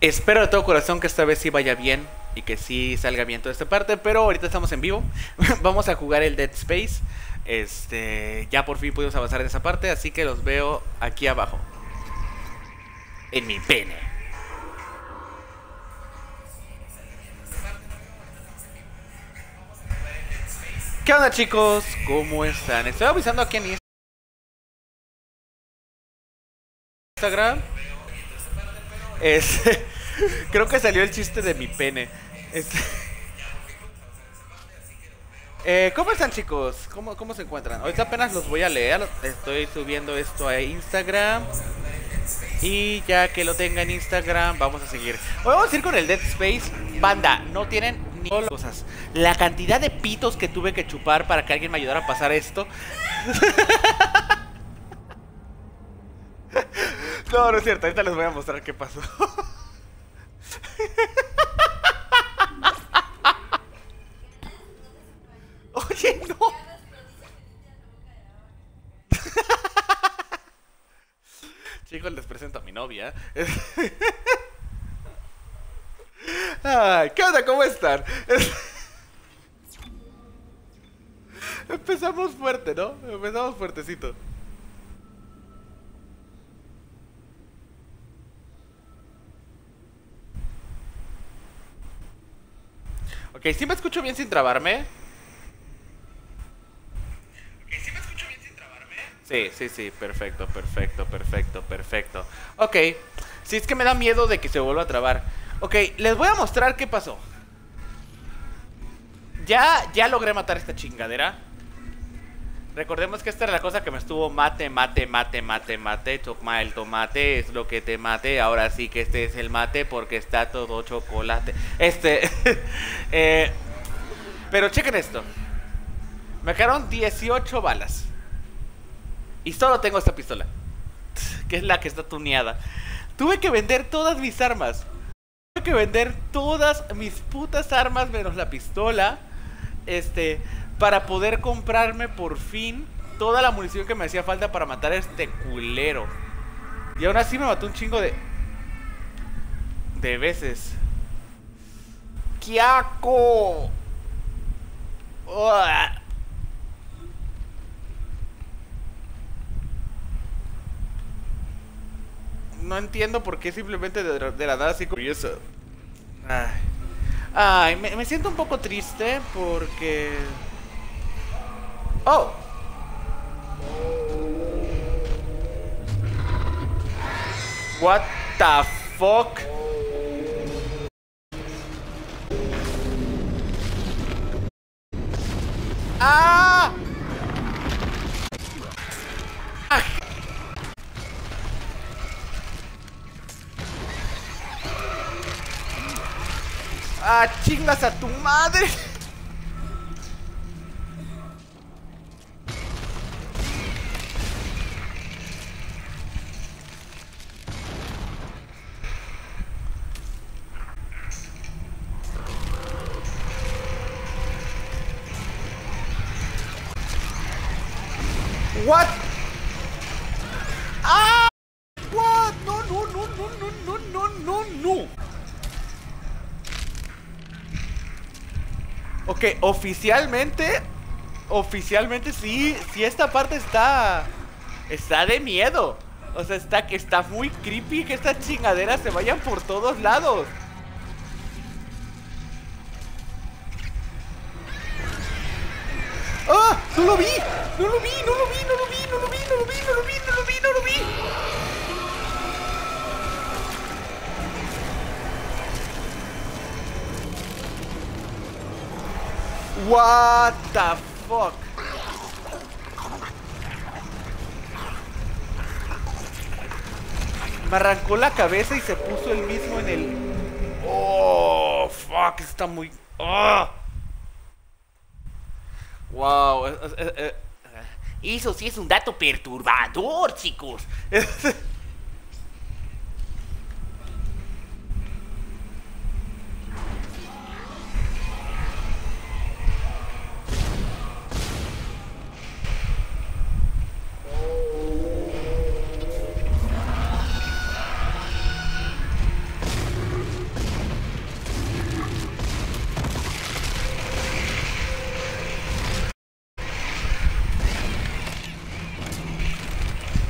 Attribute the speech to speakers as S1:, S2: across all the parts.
S1: Espero de todo corazón que esta vez sí vaya bien y que sí salga bien toda esta parte, pero ahorita estamos en vivo. Vamos a jugar el Dead Space. Ya por fin pudimos avanzar en esa parte, así que los veo aquí abajo. En mi pene. ¿Qué onda, chicos? ¿Cómo están? Estoy avisando aquí en Instagram. Creo que salió el chiste de mi pene. ¿Cómo están, chicos? ¿Cómo se encuentran? Ahorita apenas los voy a leer. Estoy subiendo esto a Instagram. Y ya que lo tenga en Instagram, vamos a seguir. Hoy vamos a ir con el Dead Space. Banda, no tienen ni cosas. La cantidad de pitos que tuve que chupar para que alguien me ayudara a pasar esto. No, no es cierto. Ahorita les voy a mostrar qué pasó. Oye, no. Chicos, les presento a mi novia. Ay, ¿qué onda? ¿Cómo están? Empezamos fuerte, ¿no? Empezamos fuertecito. Ok, ¿sí me escucho bien sin trabarme? Sí, perfecto, perfecto, perfecto, perfecto. Ok, sí, es que me da miedo de que se vuelva a trabar. Ok, les voy a mostrar qué pasó. Ya logré matar esta chingadera. Recordemos que esta era la cosa que me estuvo mate. Toma el tomate, es lo que te mate. Ahora sí que este es el mate porque está todo chocolate. Pero chequen esto. Me quedaron 18 balas. Y solo tengo esta pistola, que es la que está tuneada. Tuve que vender todas mis armas. Tuve que vender todas mis putas armas menos la pistola. Para poder comprarme por fin toda la munición que me hacía falta para matar a este culero. Y aún así me mató un chingo de veces. ¡Quiaco! ¡Uah! No entiendo por qué simplemente de la nada así curioso. Ay, me siento un poco triste porque... ¡Oh! What the fuck? ¡Ah! ¡Ah, chingas a tu madre! What? ¡Ah! What? No. Ok, oficialmente sí, esta parte está de miedo. O sea, está muy creepy que estas chingaderas se vayan por todos lados. ¡Ah! ¡No lo vi! What the fuck? Me arrancó la cabeza y se puso el mismo en el... Oh, fuck, está muy... Oh. Wow. Eso sí es un dato perturbador, chicos.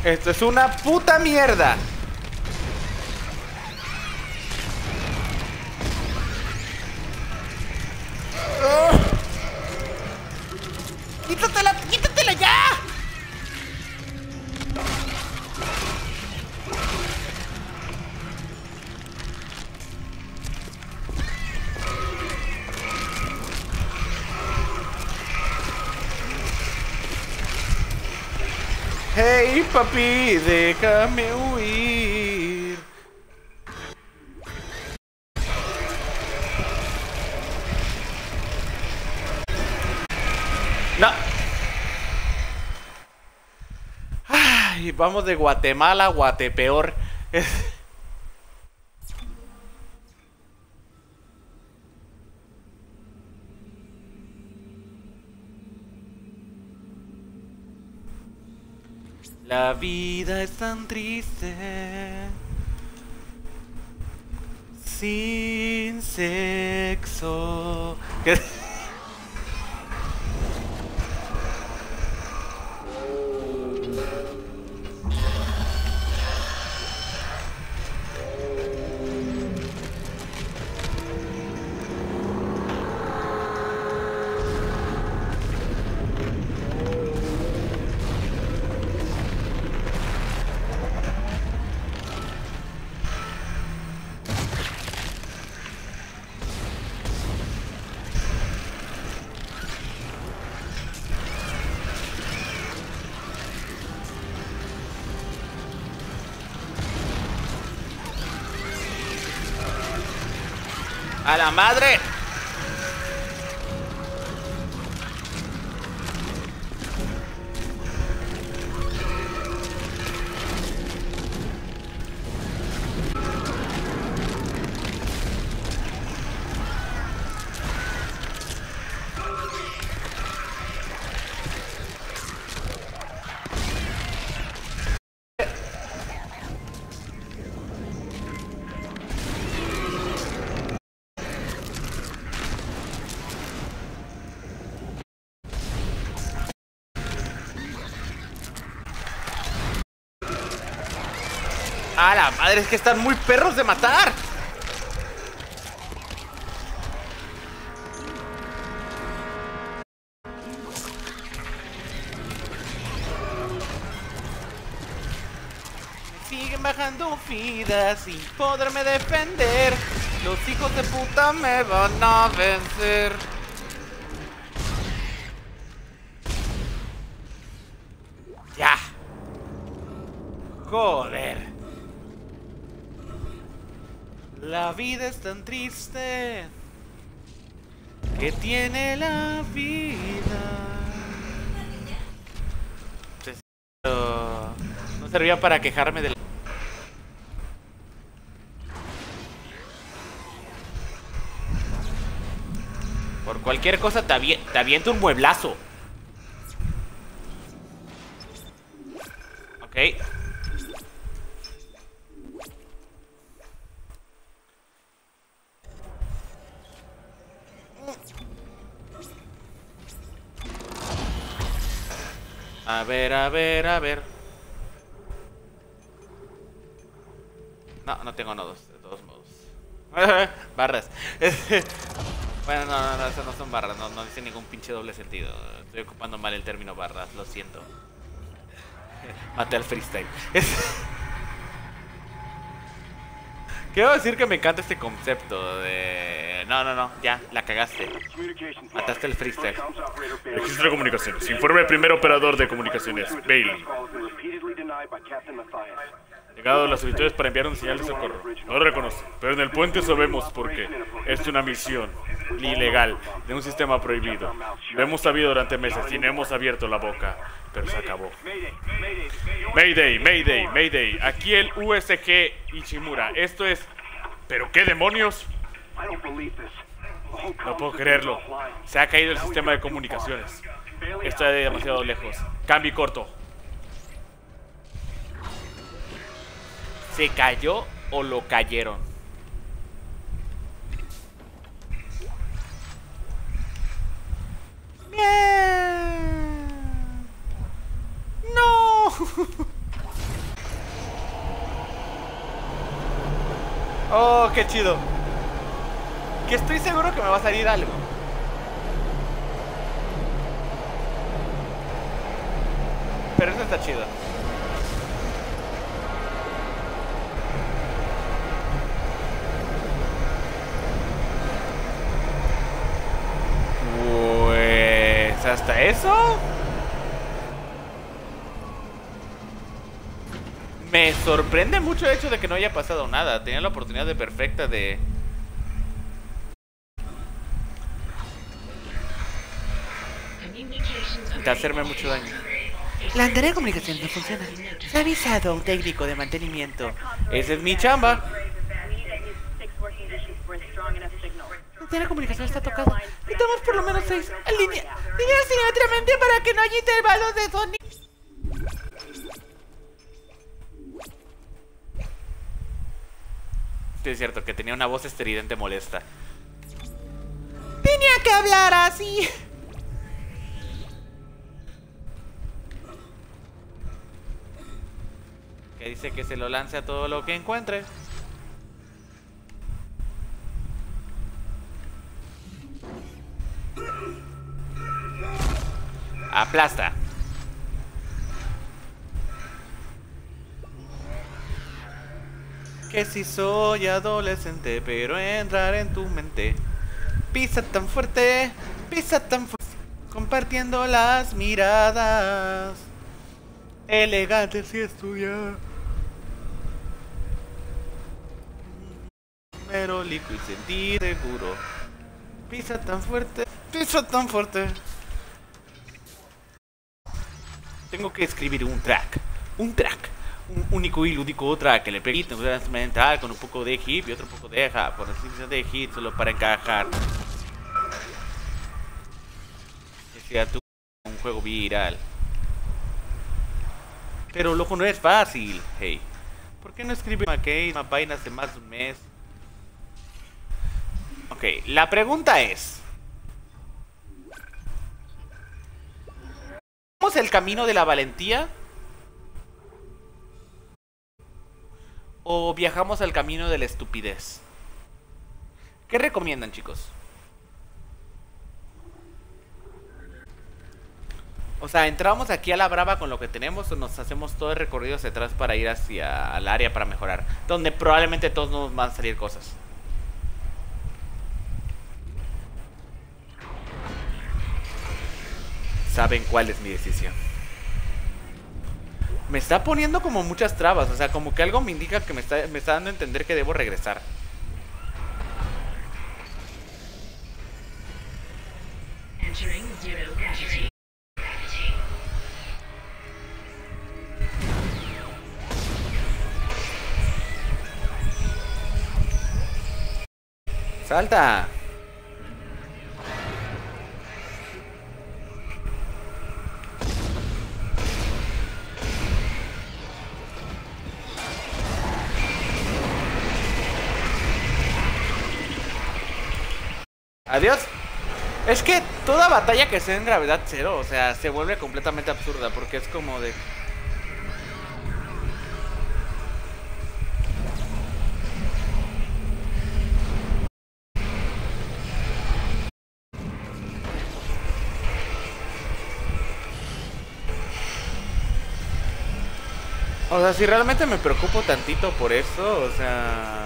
S1: Esto es una puta mierda. ¡Quítatela! ¡Quítatela ya! Hey papi, déjame huir. No. Ay, vamos de Guatemala a Guatepeor. La vida es tan triste sin sexo. ¿Qué? ¡A la madre! ¡A la madre! Es que están muy perros de matar. Siguen bajando vidas sin poderme defender. Los hijos de puta me van a vencer. Ya. Joder. La vida es tan triste que tiene la vida. No servía para quejarme de la... Por cualquier cosa te aviento un mueblazo. Ok. A ver, a ver, a ver. No, no tengo nodos, de todos modos. Barras. Bueno, no, esas no son barras, no dice ningún pinche doble sentido. Estoy ocupando mal el término barras, lo siento. Maté al freestyle. Quiero decir que me encanta este concepto de... No, ya, la cagaste. Mataste el freestyle.
S2: Registro de comunicaciones. Informe del primer operador de comunicaciones, Bailey.
S1: Llegado las solicitudes para enviar un señal de socorro.
S2: No lo reconoce, pero en el puente sabemos por qué. Es una misión ilegal de un sistema prohibido. Lo hemos sabido durante meses y no hemos abierto la boca, pero se acabó. Mayday, Mayday, Mayday. Aquí el USG Ichimura. Esto es... ¿Pero qué demonios? No puedo creerlo. Se ha caído el sistema de comunicaciones. Está demasiado lejos. Cambio y corto.
S1: ¿Se cayó o lo cayeron? ¡Bien! ¡No! Oh, qué chido. Que estoy seguro que me va a salir algo. Pero eso está chido. Pues hasta eso. Me sorprende mucho el hecho de que no haya pasado nada. Tenía la oportunidad de perfecta de hacerme mucho daño. La antena de comunicación no funciona. Se ha avisado a un técnico de mantenimiento. Esa es mi chamba. La antena de comunicación está tocada. Necesitamos por lo menos 6 líneas simétricamente para que no haya intervalos de sonido. Sí, es cierto que tenía una voz estridente molesta. Tenía que hablar así. Que dice que se lo lance a todo lo que encuentre. Aplasta. Que si soy adolescente, pero entrar en tu mente. Pisa tan fuerte, compartiendo las miradas. Elegante si estudia. Merólico y sentir seguro. Pisa tan fuerte, pisa tan fuerte. Tengo que escribir un track. Un único y lúdico track que le permite un instrumental con un poco de hip y otro poco de rap, con la de hit solo para encajar. Que sea tú un juego viral. Pero loco, no es fácil. Hey, ¿por qué no escribe una página hace más de un mes? Ok, la pregunta es: ¿tomamos el camino de la valentía? ¿O viajamos al camino de la estupidez? ¿Qué recomiendan, chicos? O sea, ¿entramos aquí a la brava con lo que tenemos o nos hacemos todo el recorrido hacia atrás para ir hacia el área para mejorar? Donde probablemente todos nos van a salir cosas. Saben cuál es mi decisión. Me está poniendo como muchas trabas. O sea, como que algo me indica que me está dando a entender que debo regresar. ¡Salta! Adiós. Es que toda batalla que sea en gravedad cero, o sea, se vuelve completamente absurda porque es como de... O sea, si realmente me preocupo tantito por eso, o sea...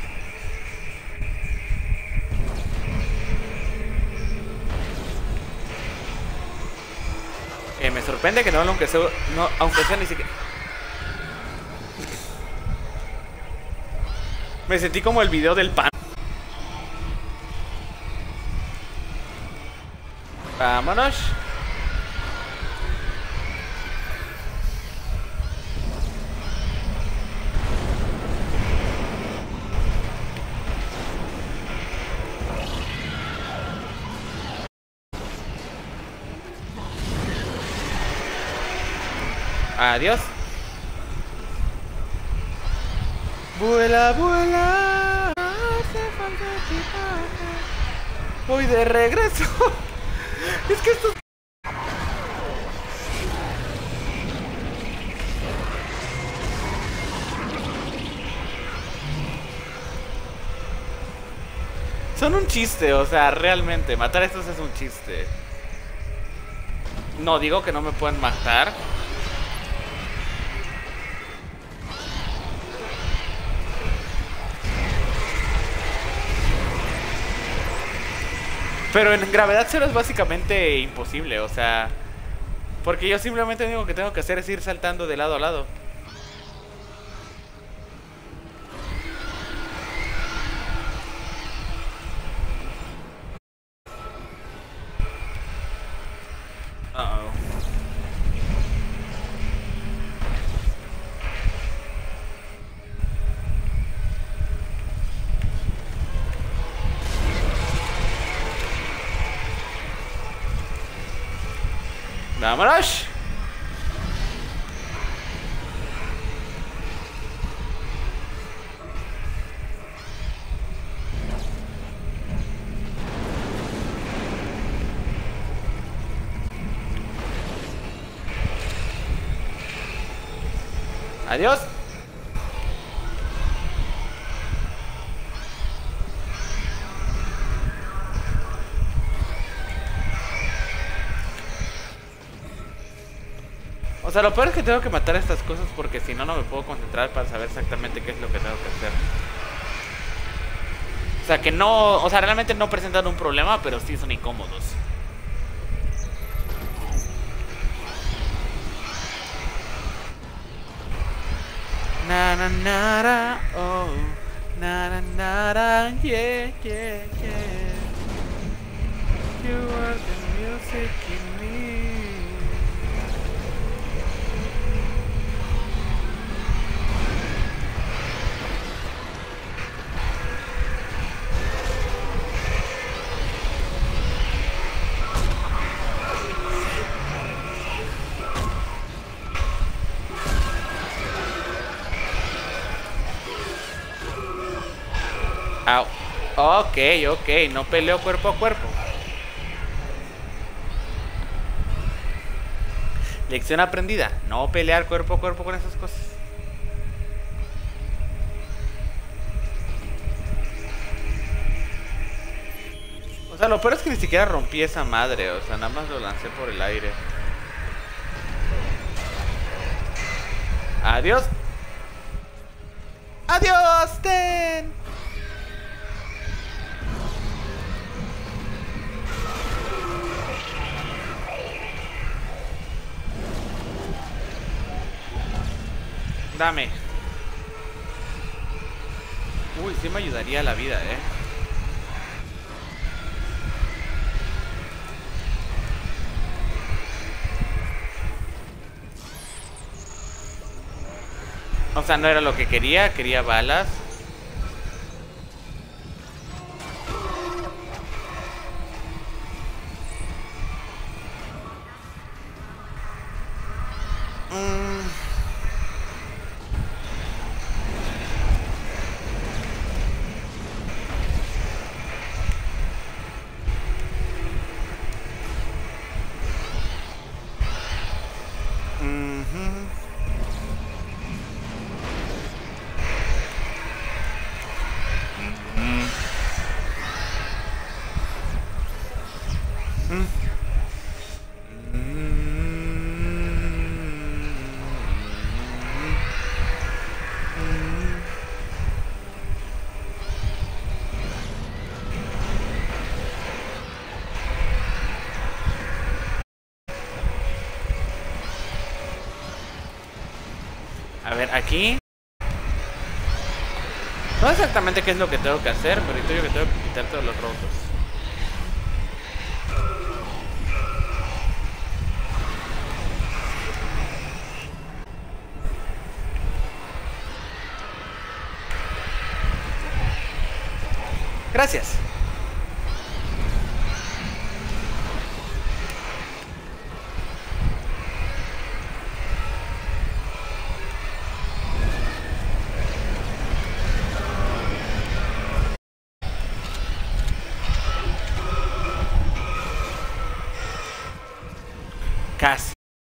S1: me sorprende que no, aunque sea ni siquiera... Me sentí como el video del pan. Vámonos. Adiós. Vuela, vuela. Hace falta equipaje. Voy de regreso. Es que esto... Son un chiste, o sea, realmente. Matar a estos es un chiste. No, digo que no me pueden matar. Pero en gravedad cero es básicamente imposible, o sea... Porque yo simplemente lo único que tengo que hacer es ir saltando de lado a lado. Uh-oh. ¡Vámonos! ¡Adiós! O sea, lo peor es que tengo que matar estas cosas porque si no, no me puedo concentrar para saber exactamente qué es lo que tengo que hacer. O sea, que no... O sea, realmente no presentan un problema, pero sí son incómodos. Na na na, oh, na na na, yeah, yeah, yeah. You are the music in me. Au. Ok, ok, no peleo cuerpo a cuerpo. Lección aprendida, no pelear cuerpo a cuerpo con esas cosas. O sea, lo peor es que ni siquiera rompí esa madre, o sea, nada más lo lancé por el aire. Adiós. Adiós, Ten. Dame. Uy, sí me ayudaría la vida, O sea, no era lo que quería, quería balas. A ver, aquí. No sé exactamente qué es lo que tengo que hacer, pero intuyo que tengo que quitar todos los rotos. Gracias. Casi.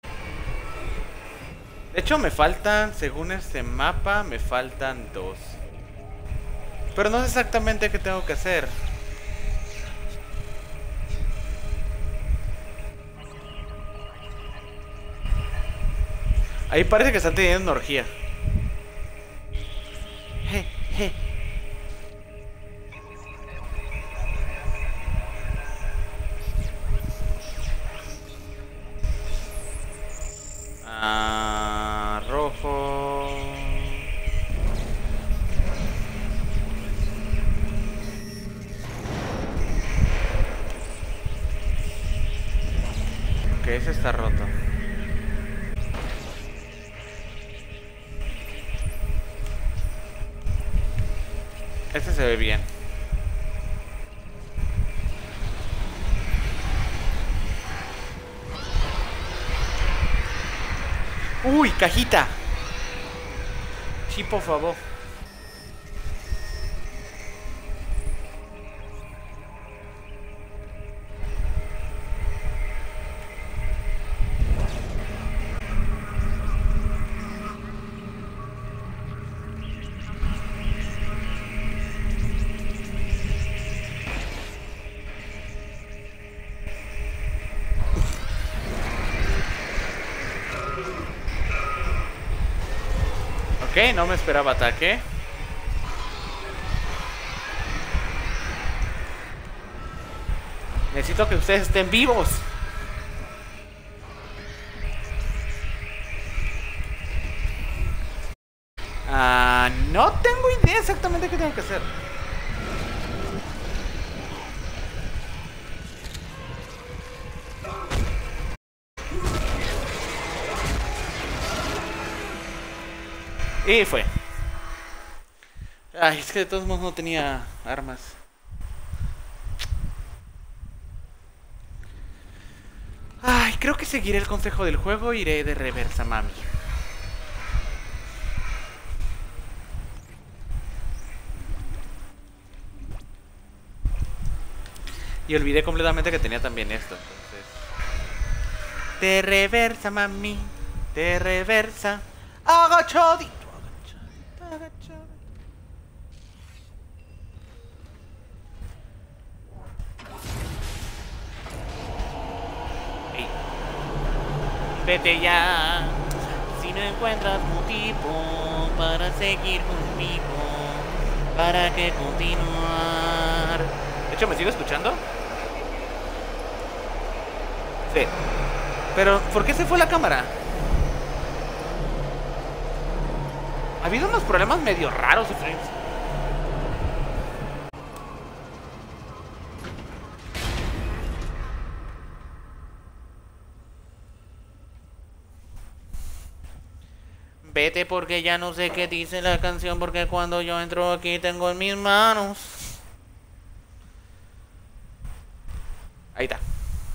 S1: De hecho me faltan, según este mapa, me faltan 2. Pero no sé exactamente qué tengo que hacer. Ahí parece que están teniendo una orgía. Je, je. Rojo. Ok, ese está roto. Este se ve bien. Uy, cajita. Sí, por favor. Ok, no me esperaba ataque. Necesito que ustedes estén vivos. No tengo idea exactamente qué tengo que hacer. Y fue. Ay, es que de todos modos no tenía armas. Ay, creo que seguiré el consejo del juego. Iré de reversa, mami. Y olvidé completamente que tenía también esto. Entonces, de reversa, mami. De reversa. Agachadito. Agachadito. Ey. Vete ya. Si no encuentras motivo para seguir conmigo, ¿para qué continuar? De hecho, ¿me sigo escuchando? Sí. Pero, ¿por qué se fue la cámara? Ha habido unos problemas medio raros de frames. Vete porque ya no sé qué dice la canción, porque cuando yo entro aquí tengo en mis manos. Ahí está.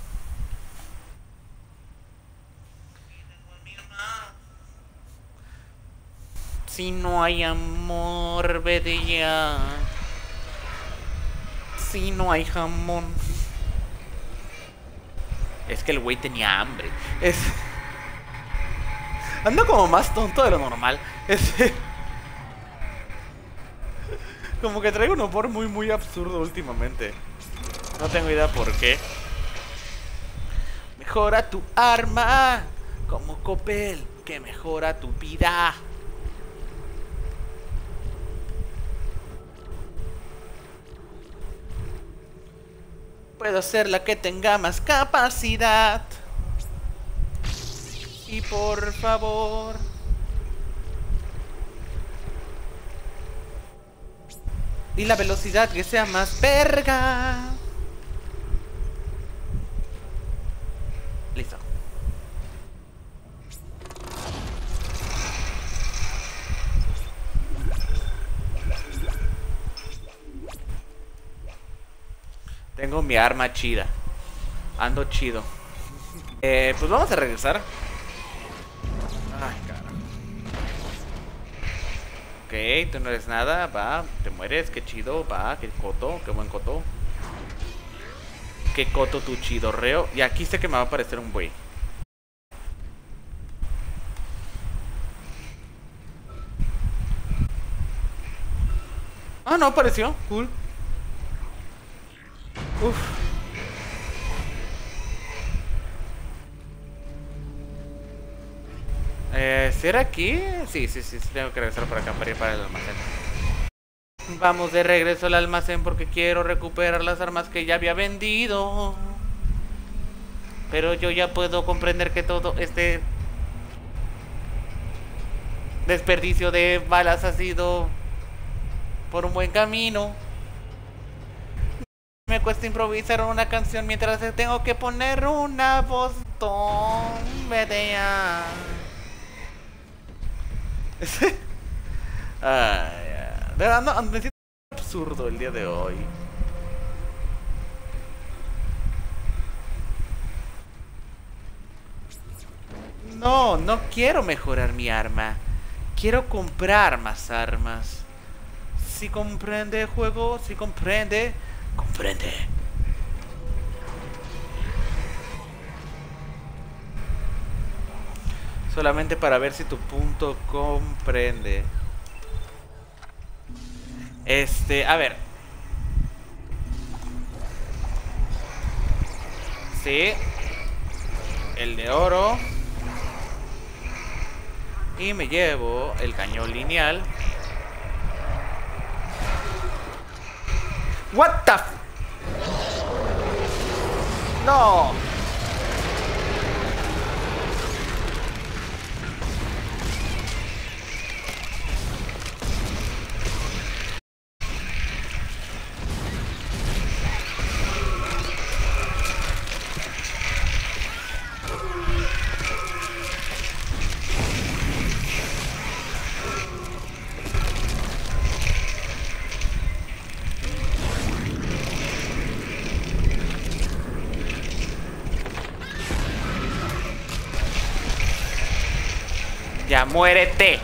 S1: Si no hay amor, vete ya. Si no hay jamón. Es que el güey tenía hambre. Ando como más tonto de lo normal. Como que traigo un humor muy absurdo últimamente. No tengo idea por qué. Mejora tu arma como Coppel, que mejora tu vida. Puedo ser la que tenga más capacidad. Y por favor, y la velocidad que sea más verga. Listo. Tengo mi arma chida. Ando chido. Pues vamos a regresar. Ay, carajo. Ok, tú no eres nada. Va, te mueres. Qué chido. Va, qué coto. Qué buen coto. Qué coto tu chidorreo. Y aquí sé que me va a aparecer un buey. Ah, no apareció. Cool. Uf. ¿Será aquí? Sí, tengo que regresar para acá para ir para el almacén. Vamos de regreso al almacén porque quiero recuperar las armas que ya había vendido. Pero yo ya puedo comprender que todo este desperdicio de balas ha sido por un buen camino. Me cuesta improvisar una canción mientras tengo que poner una voz media. De verdad, no, me siento absurdo el día de hoy. No, no quiero mejorar mi arma. Quiero comprar más armas. Si comprende, juego, si comprende. Comprende. Solamente para ver si tu punto comprende. A ver. Sí. El de oro. Y me llevo el cañón lineal. What the No. Ya muérete.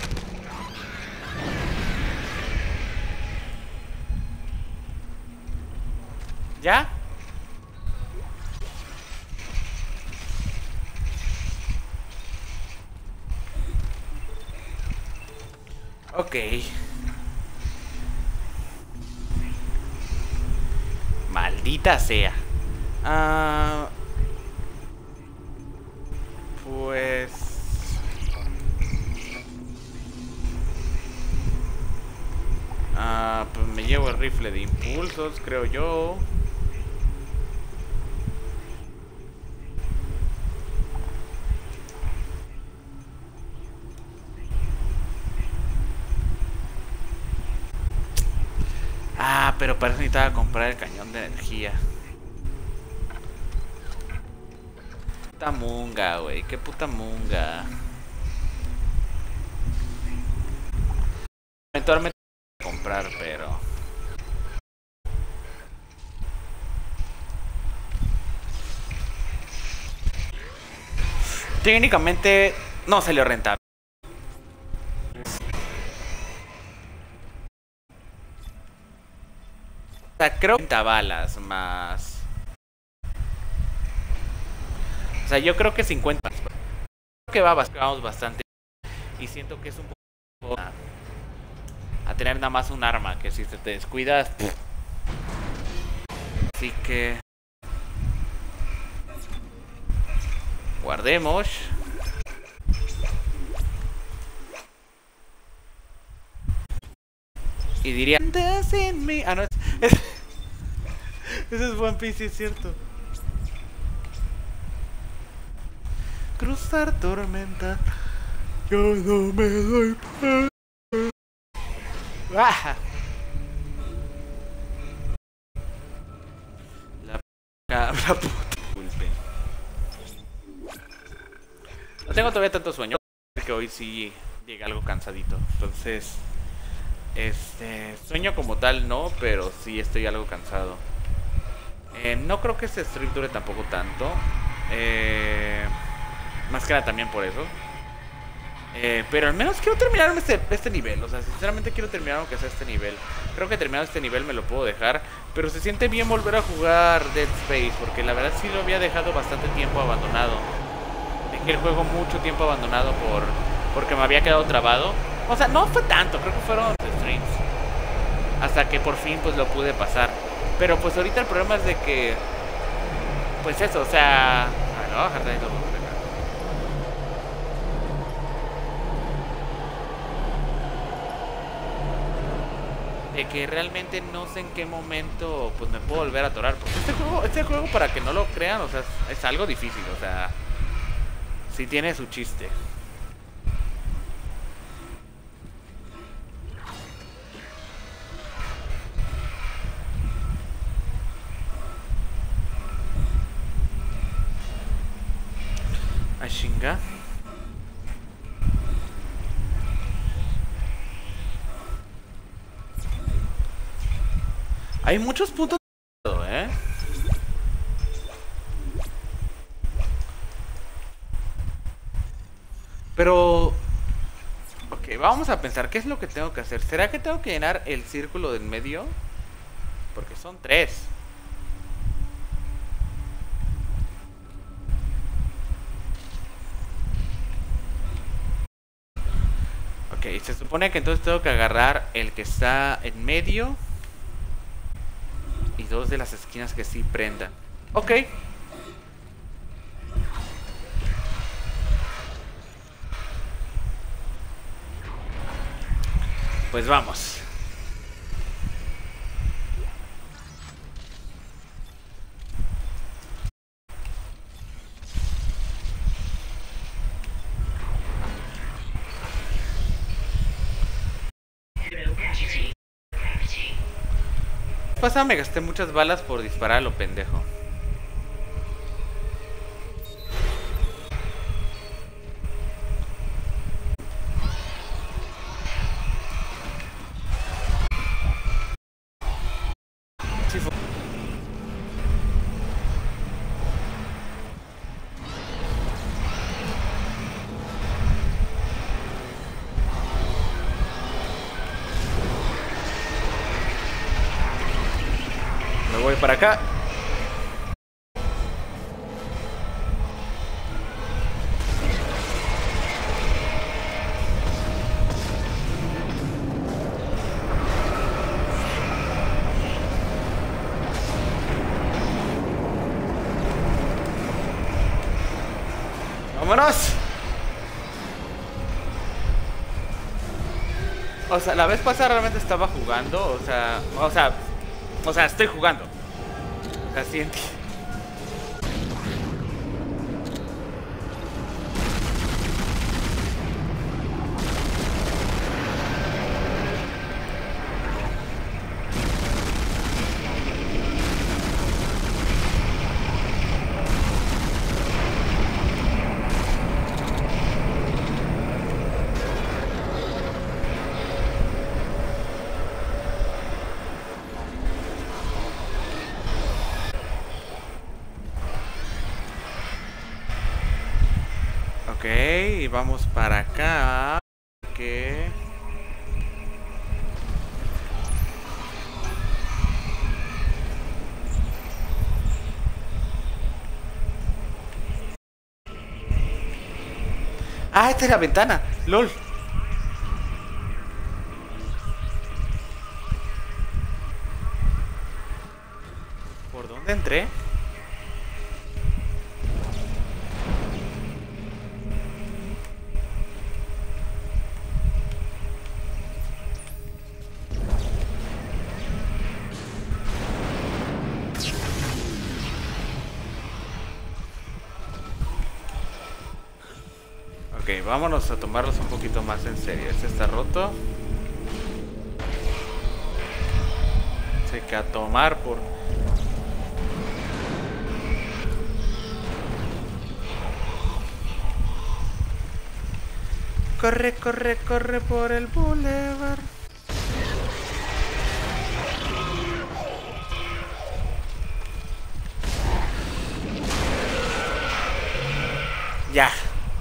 S1: ¿Ya? Ok. Maldita sea. Pues... pues me llevo el rifle de impulsos, creo yo. Pero para eso necesitaba comprar el cañón de energía. Puta munga, güey. Qué puta munga. Eventualmente voy a comprar, pero... técnicamente no salió rentable. O sea, creo que 30 balas más. O sea, yo creo que 50. Creo que vamos bastante. Y siento que es un poco a tener nada más un arma, que si te descuidas. Así que guardemos. Y diría... Ah, no, ese es One Piece, es cierto. Cruzar tormenta. Yo no me doy. ¡Ah! La puta. Disculpen. No tengo todavía tanto sueño. Que hoy sí llega algo cansadito. Entonces... sueño como tal no, pero sí estoy algo cansado. No creo que este stream dure tampoco tanto. Más que nada también por eso. Pero al menos quiero terminar este nivel. O sea, sinceramente quiero terminar aunque sea este nivel. Creo que terminado este nivel me lo puedo dejar. Pero se siente bien volver a jugar Dead Space, porque la verdad sí lo había dejado bastante tiempo abandonado. Dejé el juego mucho tiempo abandonado porque me había quedado trabado. O sea, no fue tanto, creo que fueron streams. Hasta que por fin pues lo pude pasar. Pero pues ahorita el problema es de que... pues eso, o sea... a ver, voy a bajar de ahí todo. de que realmente no sé en qué momento pues me puedo volver a atorar. Porque este juego para que no lo crean, o sea, es algo difícil, o sea, sí tiene su chiste. A chinga. Hay muchos puntos, ¿eh? Pero... ok, vamos a pensar, ¿qué es lo que tengo que hacer? ¿Será que tengo que llenar el círculo del medio? Porque son 3. Ok, se supone que entonces tengo que agarrar el que está en medio y 2 de las esquinas que sí prendan. Ok. Pues vamos. Pasa, me gasté muchas balas por disparar a lo pendejo. Sí, me voy para acá. ¡Vámonos! O sea, la vez pasada realmente estaba jugando, o sea, estoy jugando. O sea, sí entiendo. Ok, y vamos para acá. Que... ah, esta es la ventana. LOL. ¿Por dónde entré? Ok, vámonos a tomarlos un poquito más en serio. Este está roto. Así que a tomar por... corre, corre, corre por el boulevard. Ya.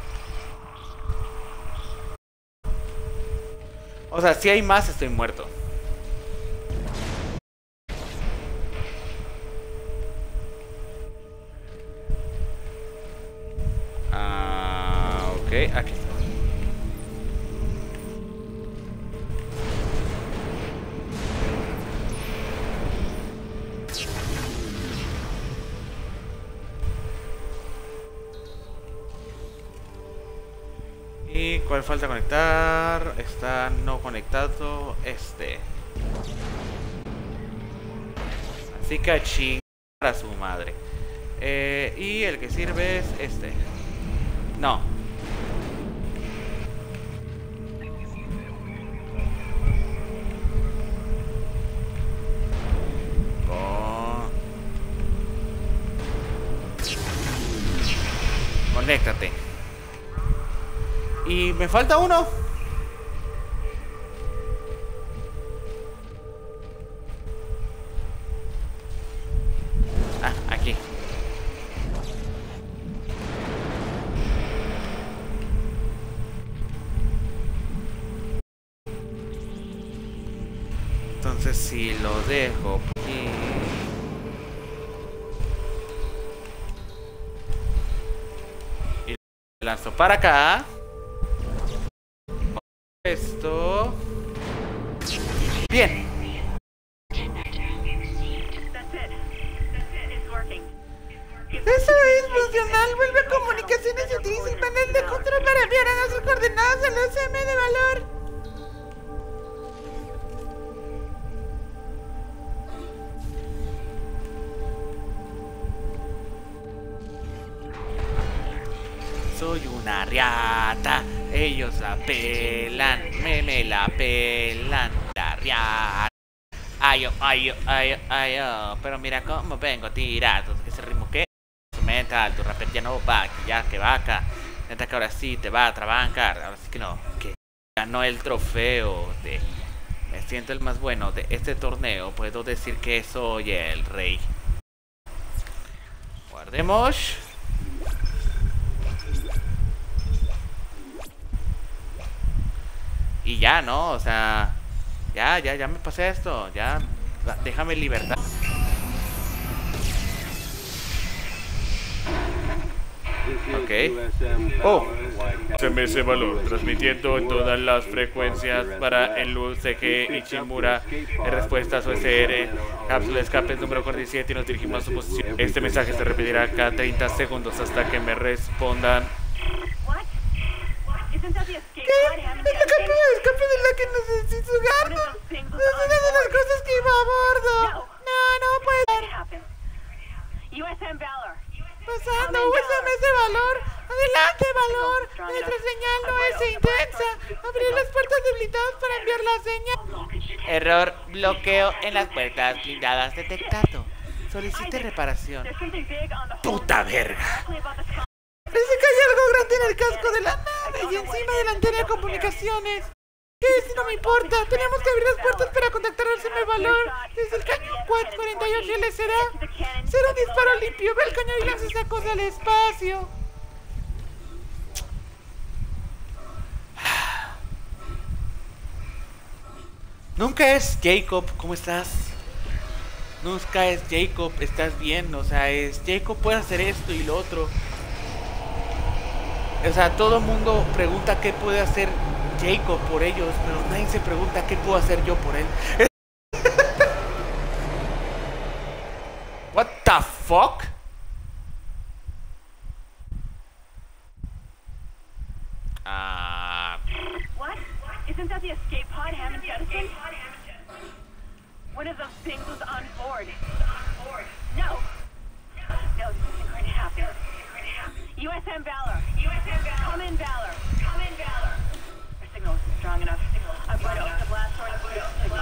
S1: O sea, si hay más, estoy muerto. Ah, ok, aquí. ¿Y cuál falta conectar? Está no conectado. Este. Así que a chingar a su madre. Y el que sirve es este. No. Conéctate. Y me falta uno. Ah, aquí. Entonces si lo dejo aquí. Y lo lanzo para acá. Esto. Bien. Eso es funcional. Vuelve a comunicaciones y utiliza el panel de control para enviar a nuestras coordenadas al USM de valor. Soy una riata, ellos la pelan, me la pelan, la riata. Ay, pero mira cómo vengo tirado, ese ritmo que instrumental, tu rapper ya no va, que ya que vaca, neta que ahora sí te va a trabancar, ahora sí que no, que ganó el trofeo de, me siento el más bueno de este torneo, puedo decir que soy el rey. Guardemos. Y ya, ¿no? O sea, ya me pasé esto. Ya, déjame libertad. Ok. Oh.
S2: SMS Valor, transmitiendo en todas las frecuencias para el UCG Ichimura, en respuesta a su SR, cápsula de escape número 47 y nos dirigimos a su posición. Este mensaje se repetirá cada 30 segundos hasta que me respondan.
S1: ¿Qué? Es la cápsula de escape de la que nos necesito jugar. Es una de las cosas que iba a bordo. No puede ser. Pasando, USMS Valor. Adelante, Valor. Nuestra señal no es intensa. Abrir las puertas blindadas para enviar la señal. Error, bloqueo en las puertas blindadas detectado. Solicite reparación. Puta verga. Parece que hay algo grande en el casco de la nave y encima de la antena de comunicaciones. ¿Qué es? No me importa. Tenemos que abrir las puertas para contactar al CM Valor. Desde el cañón Quad 48 le será un disparo limpio. Ve el cañón y lanza esa cosa al espacio. Nunca es Jacob. ¿Cómo estás? Nunca es Jacob. ¿Estás bien? O sea, es Jacob puede hacer esto y lo otro. O sea, todo el mundo pregunta qué puede hacer Jacob por ellos, pero nadie se pregunta qué puedo hacer yo por él. What the fuck?
S3: What? Isn't that the escape pod Hammond jettisoned? One of those things was on board. No. No, this isn't going to happen. USM Valor. Come in, Valor. Our signal isn't strong enough. I'm going to open the blast door and boost signal.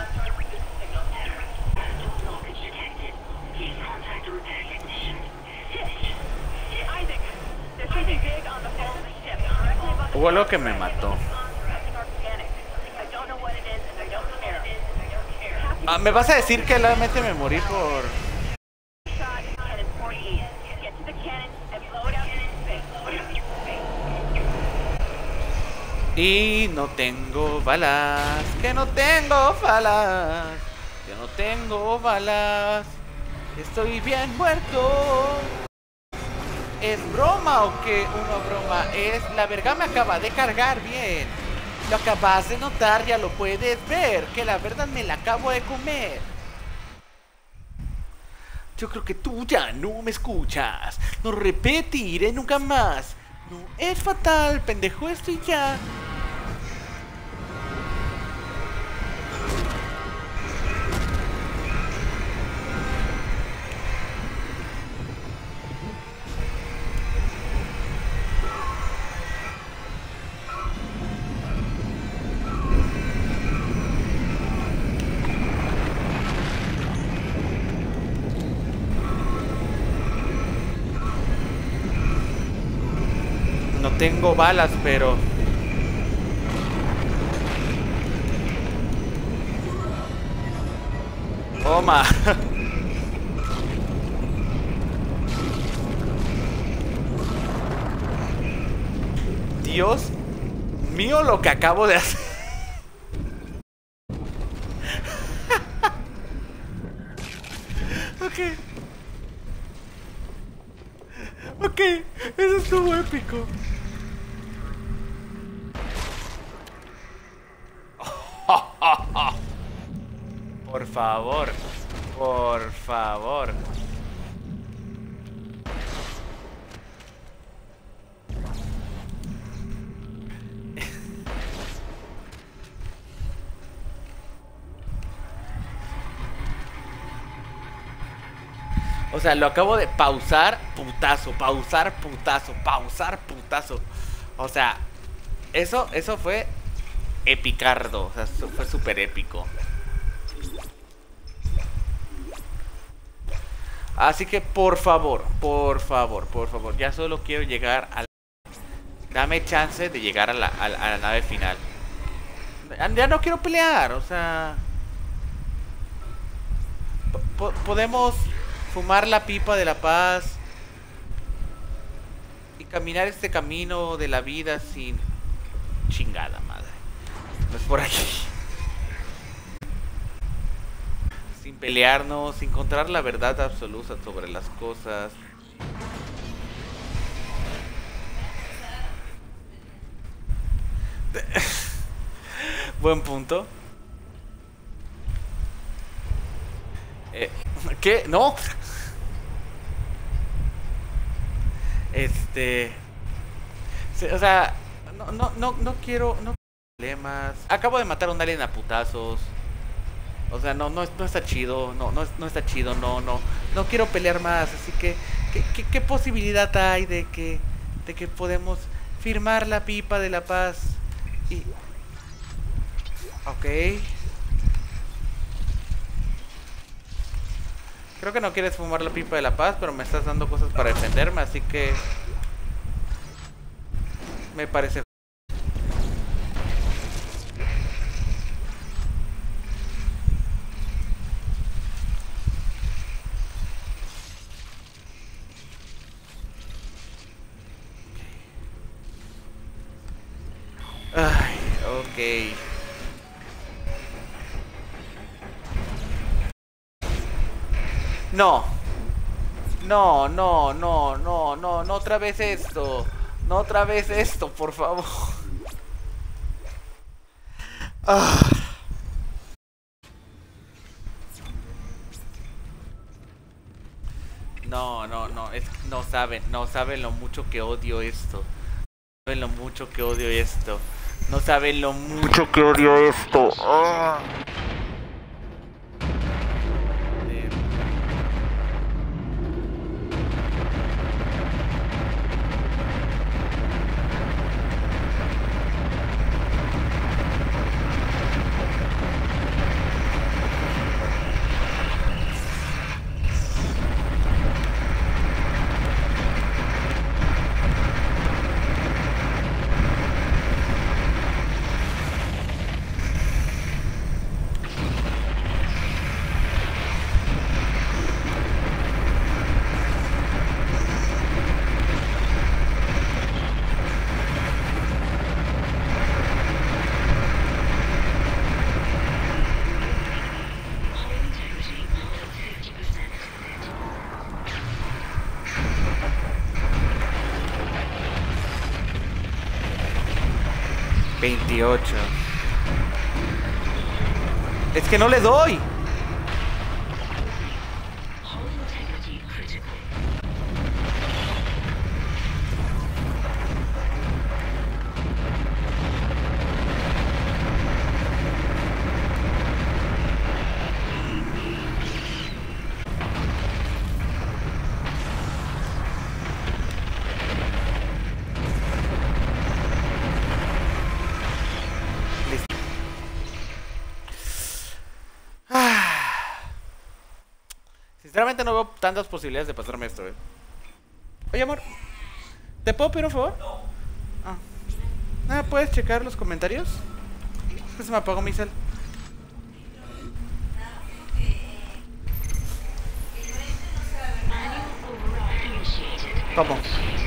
S3: Voltage detected. Please contact repair technician. Shit. Isaac, there's something big on the hull of the ship. Directly above the
S1: Hubo algo que me mató.
S3: something organic. I don't know what it is and I don't care.
S1: ¿Me vas a decir que realmente me morí por...?
S3: Shot cannon 48. Get to the cannon and blow it out into space.
S1: Y no tengo balas, que no tengo balas, yo no tengo balas, estoy bien muerto. ¿Es broma o qué? Una broma es, la verga me acaba de cargar bien. Lo acabas de notar, ya lo puedes ver, que la verdad me la acabo de comer. Yo creo que tú ya no me escuchas, no repetiré nunca más. No es fatal, pendejo, esto y ya. tengo balas, pero... Toma. Dios mío, lo que acabo de hacer. Ok. Ok, eso estuvo épico. Por favor, por favor. O sea, lo acabo de pausar, putazo, pausar, putazo, pausar, putazo. O sea, eso fue epicardo. O sea, fue súper épico. Así que por favor, por favor, por favor, ya solo quiero llegar a la... Dame chance de llegar a la nave final. Ya no quiero pelear, o sea... Podemos fumar la pipa de la paz y caminar este camino de la vida sin... Chingada madre. No es por aquí. Sin pelearnos, sin encontrar la verdad absoluta sobre las cosas. Buen punto. ¿Qué? No. O sea, no quiero problemas. Acabo de matar a un alien a putazos. O sea, no está chido. No está chido. No quiero pelear más. Así que, ¿qué posibilidad hay de que podemos firmar la pipa de la paz? Y... Ok. Creo que no quieres fumar la pipa de la paz, pero me estás dando cosas para defenderme, así que... Me parece... Ay, ok. No. No otra vez esto. No otra vez esto, por favor. Ah. No saben lo mucho que odio esto. No saben lo mucho que odio esto. No saben lo mucho que odio esto. Ah. Es que no le doy. Sinceramente no veo tantas posibilidades de pasarme esto, Oye, amor, ¿te puedo pedir un favor? Ah, ¿puedes checar los comentarios? Es que se me apagó mi cel. ¿Cómo?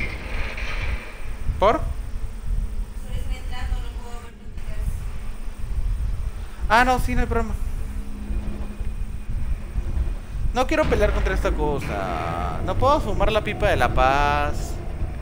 S1: ¿Por? Ah, no, sí, no hay problema. No quiero pelear contra esta cosa. No puedo fumar la pipa de la paz.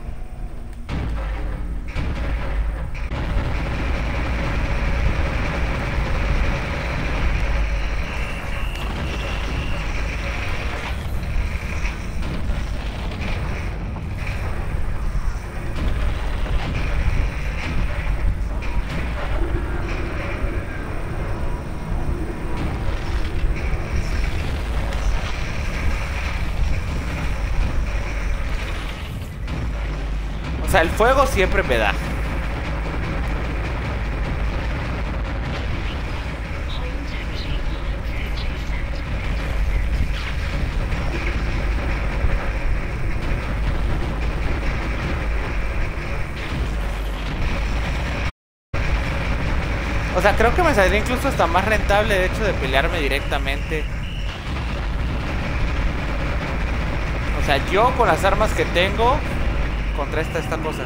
S1: O sea, el fuego siempre me da. O sea, creo que me saldría incluso hasta más rentable el hecho de pelearme directamente. O sea, yo con las armas que tengo contra esta cosa.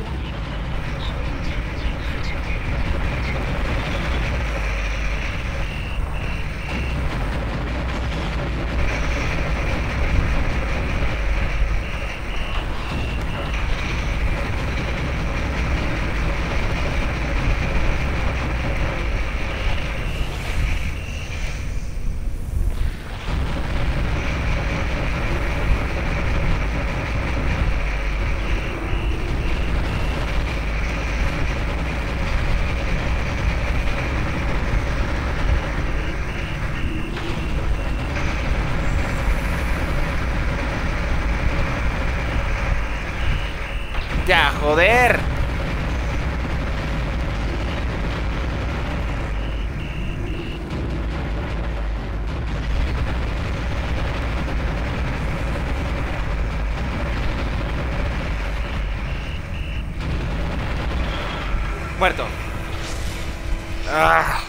S1: ¡Ya, joder! Muerto. Ah.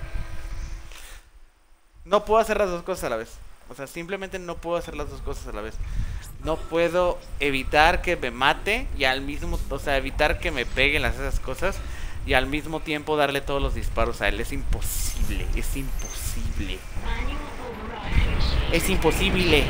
S1: No puedo hacer las dos cosas a la vez. O sea, simplemente no puedo hacer las dos cosas a la vez. No puedo evitar que me mate y al mismo, o sea, evitar que me peguen esas cosas y al mismo tiempo darle todos los disparos a él. Es imposible, es imposible. Es imposible.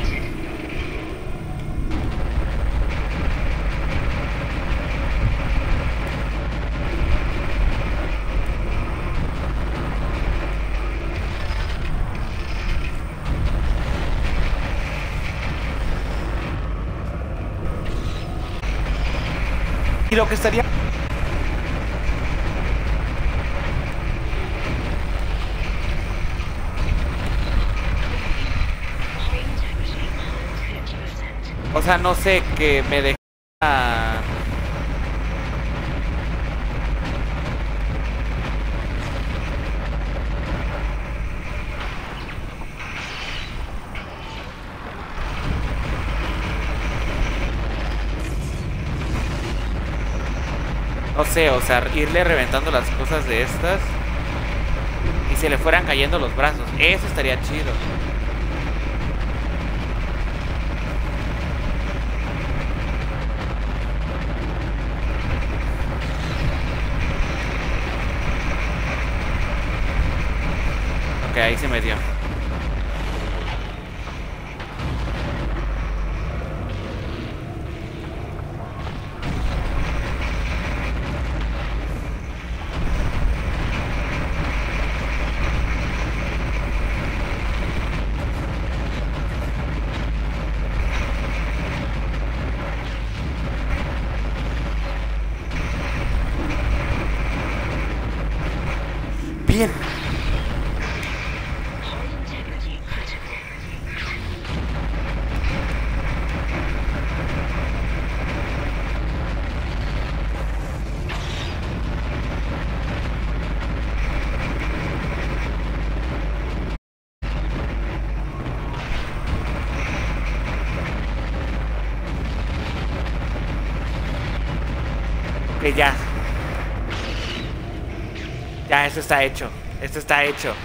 S1: Y lo que estaría... O sea, no sé, que me deja... No sé, o sea, irle reventando las cosas de estas y se le fueran cayendo los brazos. Eso estaría chido. Ok, ahí se me dio. Bien. Ok, ya. Ya, eso está hecho. Esto está hecho.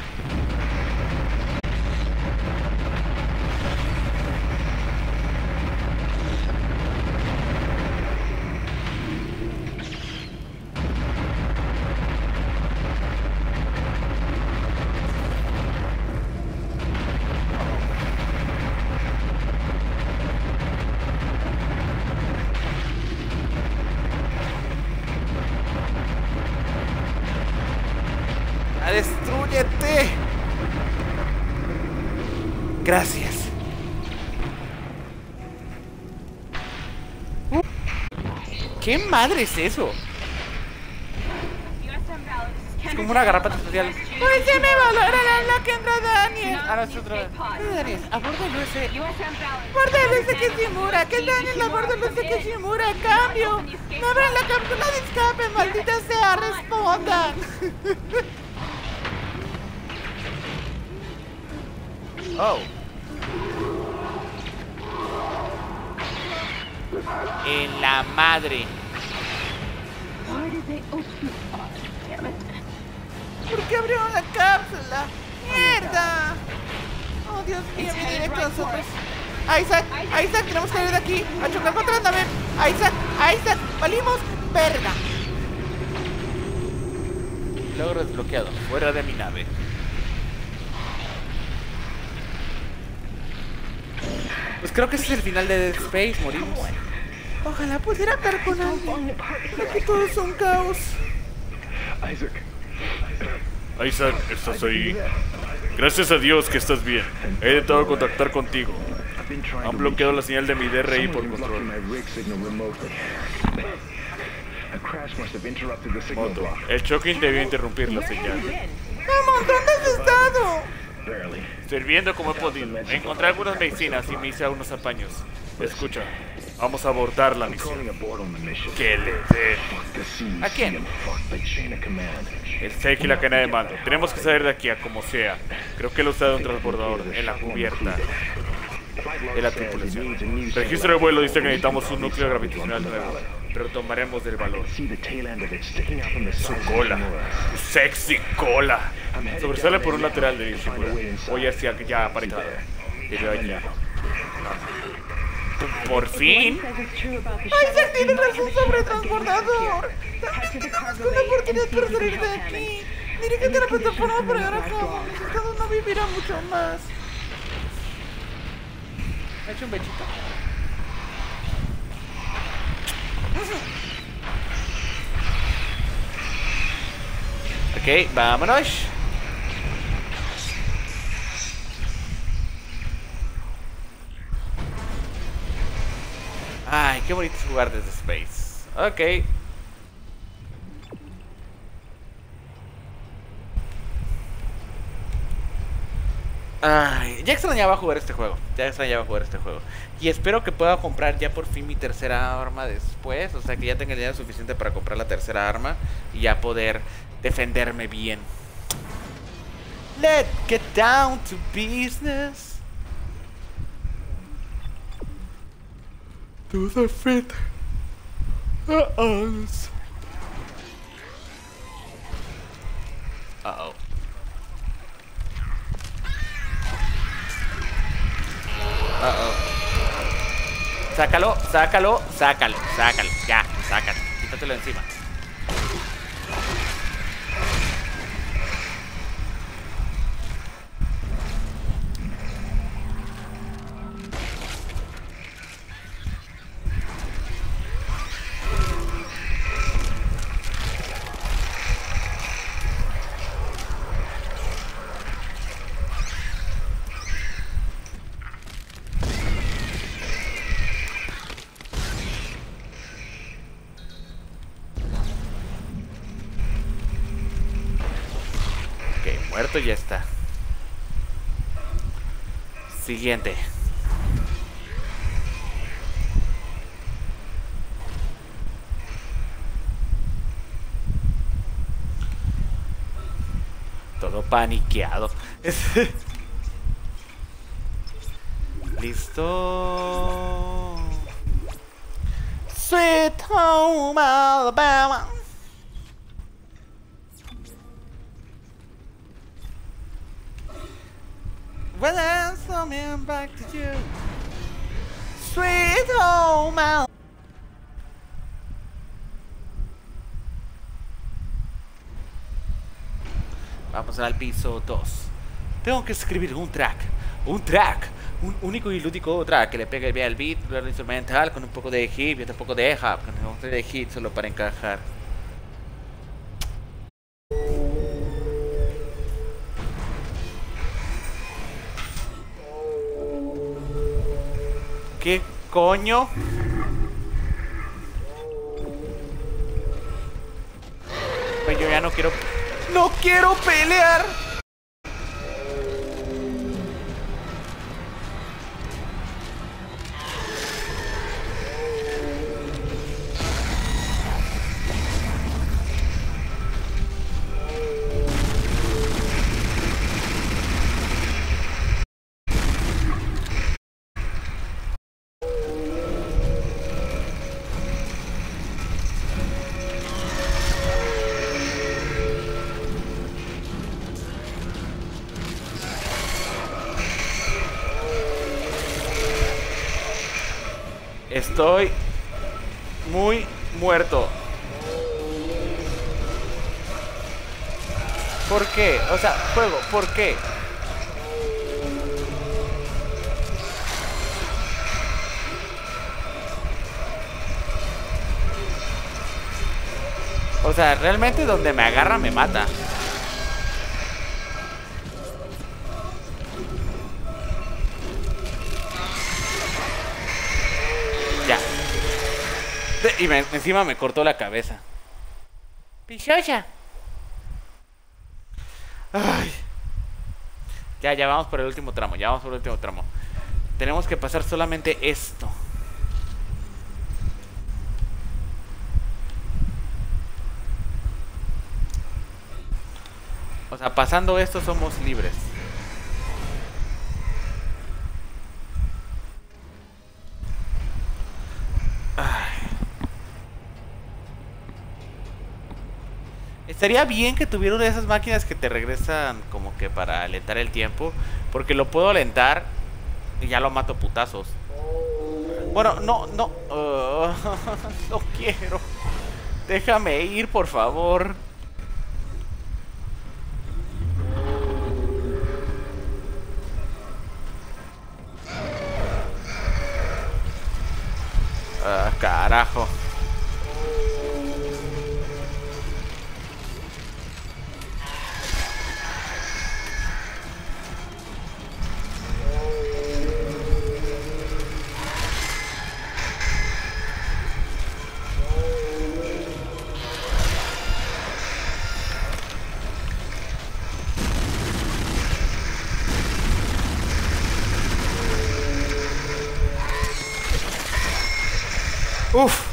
S1: ¡Destrúyete! Gracias. ¿Qué madre es eso? Es como una garrapata especial. ¡Pues se me valora la que entra Daniel! Ah, no, es otro. Daniel, a bordo del USS. A bordo del USS Kishimura. Que Daniel a bordo del USS Kishimura. Cambio. No abran la cápsula de escape, maldita sea. Respondan. Oh. En la madre. ¿Por qué abrieron la cápsula? ¡Mierda! Oh, Dios mío, viene directo a nosotros. Isaac, tenemos que salir de aquí. A chocar contra el nave. Isaac, valimos. Verga. Logro desbloqueado. Fuera de mi nave. Pues creo que ese es el final de Dead Space, morimos. Ojalá pudiera hablar con alguien. Aquí todo es un caos.
S2: Isaac, ¿estás ahí? Gracias a Dios que estás bien. He intentado contactar contigo. Han bloqueado la señal de mi DRI por control. Moto, el choking debió interrumpir la señal.
S1: ¡Vamos! ¿Dónde has estado?
S2: Sirviendo como he podido. Encontré algunas medicinas y me hice unos apaños. Escucha, vamos a abortar la misión. ¿Qué le dé?
S1: ¿A quién?
S2: El Seki y la cadena de mando. Tenemos que salir de aquí a como sea. Creo que lo usado un transbordador en la cubierta de la tripulación. Registro de vuelo dice que necesitamos un núcleo gravitacional nuevo, pero tomaremos del valor. Su cola, su sexy cola, sobresale por un lateral de Ishimura. Voy hacia allá aparentado. Y veo allá. Por fin.
S1: Isaac tiene razón sobre el transbordador. También tenemos una oportunidad para salir de aquí. Dirígete a la plataforma para llegar a cabo. El resultado no vivirá mucho más. Me he hecho un bechito. Ok, vámonos. Ay, qué bonito es jugar desde Space. Ok. Ay, ya extrañaba jugar este juego. Y espero que pueda comprar ya por fin mi tercera arma después. O sea, que ya tenga dinero suficiente para comprar la tercera arma y ya poder defenderme bien. Let's get down to business. To the fit. Uh-oh. Uh-oh. Sácalo. Ya, sácalo. Quítatelo encima. Muerto ya está. Siguiente. Todo paniqueado. Listo. Sweet Home Alabama. When I'm coming back to you, sweet home Al-. Vamos al piso 2. Tengo que escribir un track, un único y lúdico track que le pegue bien al beat, el instrumental con un poco de hip y otro poco de hop, con un poco de hit solo para encajar. ¿Qué coño? Pues yo ya no quiero... ¡No quiero pelear! Estoy muy muerto. ¿Por qué? O sea, juego, ¿por qué? O sea, realmente donde me agarra me mata. Ya. Y encima me cortó la cabeza. Pichocha. Ay. Ya vamos por el último tramo. Ya vamos por el último tramo. Tenemos que pasar solamente esto. O sea, pasando esto somos libres. Estaría bien que tuviera una de esas máquinas que te regresan como que para alentar el tiempo. Porque lo puedo alentar y ya lo mato a putazos. Bueno, no quiero. Déjame ir, por favor. Ah, carajo. Uf.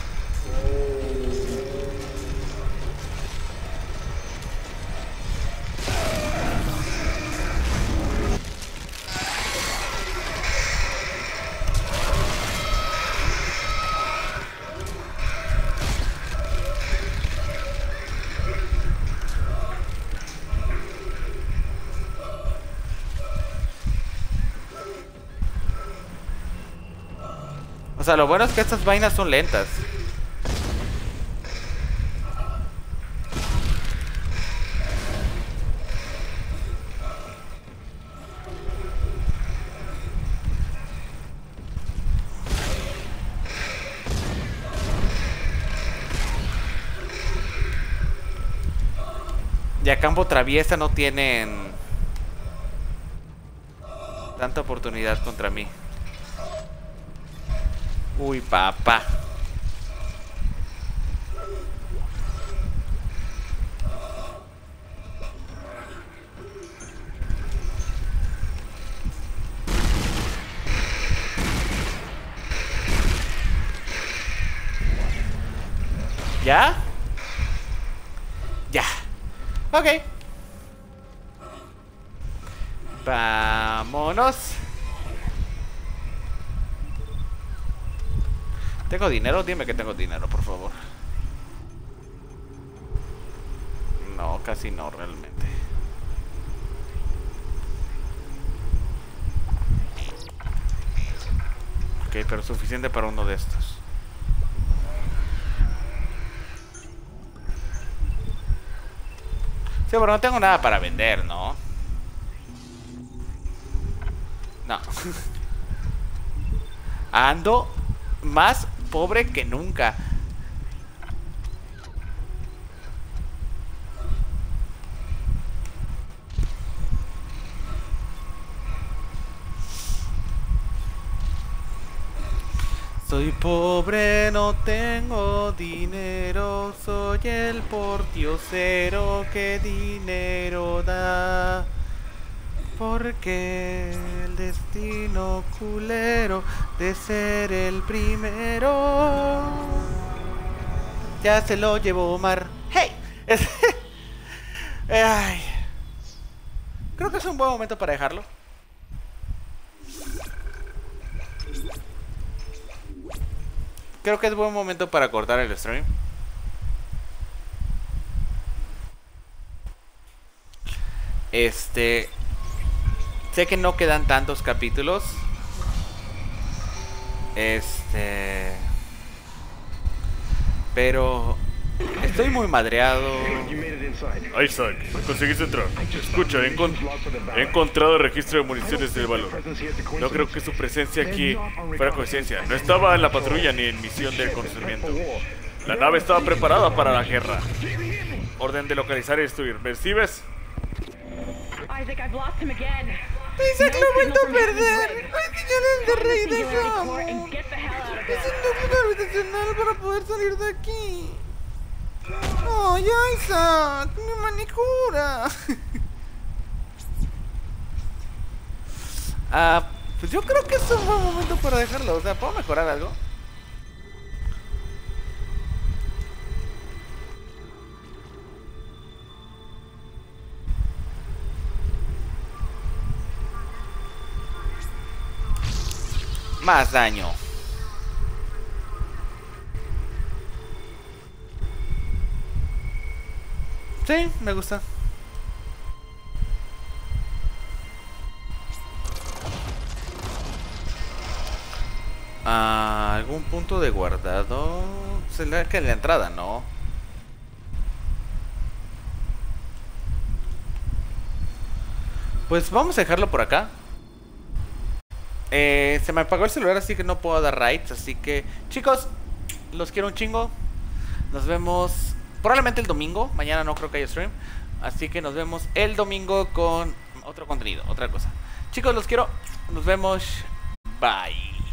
S1: O sea, lo bueno es que estas vainas son lentas. Y a campo traviesa no tienen tanta oportunidad contra mí. Uy, papá. ¿Ya? Ya. Ok. Vámonos. ¿Tengo dinero? Dime que tengo dinero, por favor. No, casi no, realmente. Ok, pero suficiente para uno de estos. Sí, pero no tengo nada para vender, ¿no? No. Ando más pobre que nunca. Soy pobre, no tengo dinero. Soy el pordiosero que dinero da. Porque el destino culero de ser el primero ya se lo llevó Omar. ¡Hey! Ay. Creo que es un buen momento para dejarlo. Creo que es buen momento para cortar el stream. Sé que no quedan tantos capítulos. Pero estoy muy madreado.
S2: Isaac, conseguiste entrar. Escucha, he encontrado el registro de municiones del valor. No creo que su presencia aquí fuera coincidencia. No estaba en la patrulla ni en misión de reconocimiento. La nave estaba preparada para la guerra. Orden de localizar y destruir. ¿Me recibes?
S3: Isaac, I've lost him again.
S1: Isaac lo he vuelto a perder. Hay señales de rey de Gamo. Necesito ayuda habitacional para poder salir de aquí. ¡Ay, Isaac! ¡Mi manicura! Pues yo creo que es un buen momento para dejarlo. O sea, ¿puedo mejorar algo? Más daño. Sí, me gusta. ¿Algún punto de guardado? Será que en la entrada, ¿no? Pues vamos a dejarlo por acá. Se me apagó el celular, así que no puedo dar raids. Así que, chicos, los quiero un chingo. Nos vemos probablemente el domingo. Mañana no creo que haya stream. Así que nos vemos el domingo con otro contenido, otra cosa. Chicos, los quiero. Nos vemos. Bye.